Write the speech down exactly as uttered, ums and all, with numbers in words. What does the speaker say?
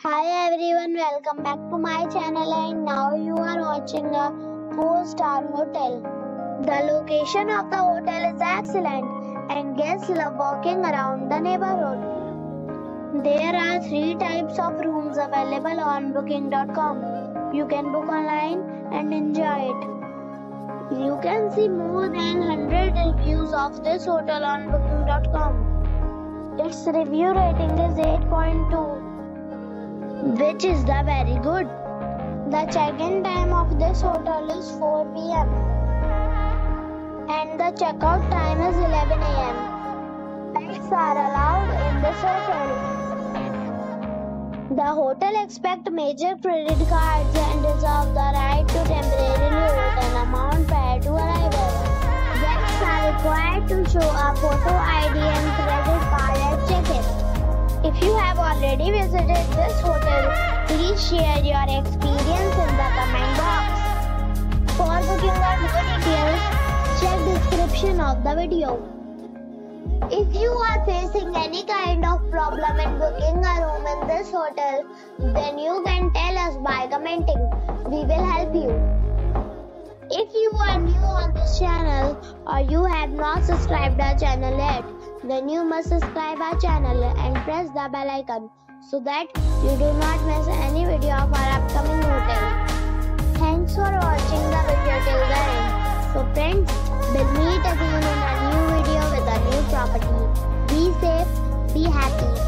Hi everyone, welcome back to my channel and now you are watching a four star hotel. The location of the hotel is excellent and guests love walking around the neighborhood. There are three types of rooms available on booking dot com. You can book online and enjoy it. You can see more than one hundred reviews of this hotel on booking dot com. Its review rating is eight point two. which is the very good. The check-in time of this hotel is four p m and the check-out time is eleven a m Pets are allowed in this hotel. The hotel accepts major credit cards and reserves the right to temporarily hold an amount prior to arrival. Guests are required to show a photo I D and credit card at check-in. If you have already visited this hotel, please share your experience in the comment box. For booking or more details, check description of the video. If you are facing any kind of problem in booking a room in this hotel, then you can tell us by commenting. We will help you. If you are new on this channel or you have not subscribed our channel yet, then you must subscribe our channel and press the bell icon so that you do not miss any video of our upcoming hotel. Thanks for watching the video till the end. So friends, we'll meet again in a new video with a new property. Be safe, be happy.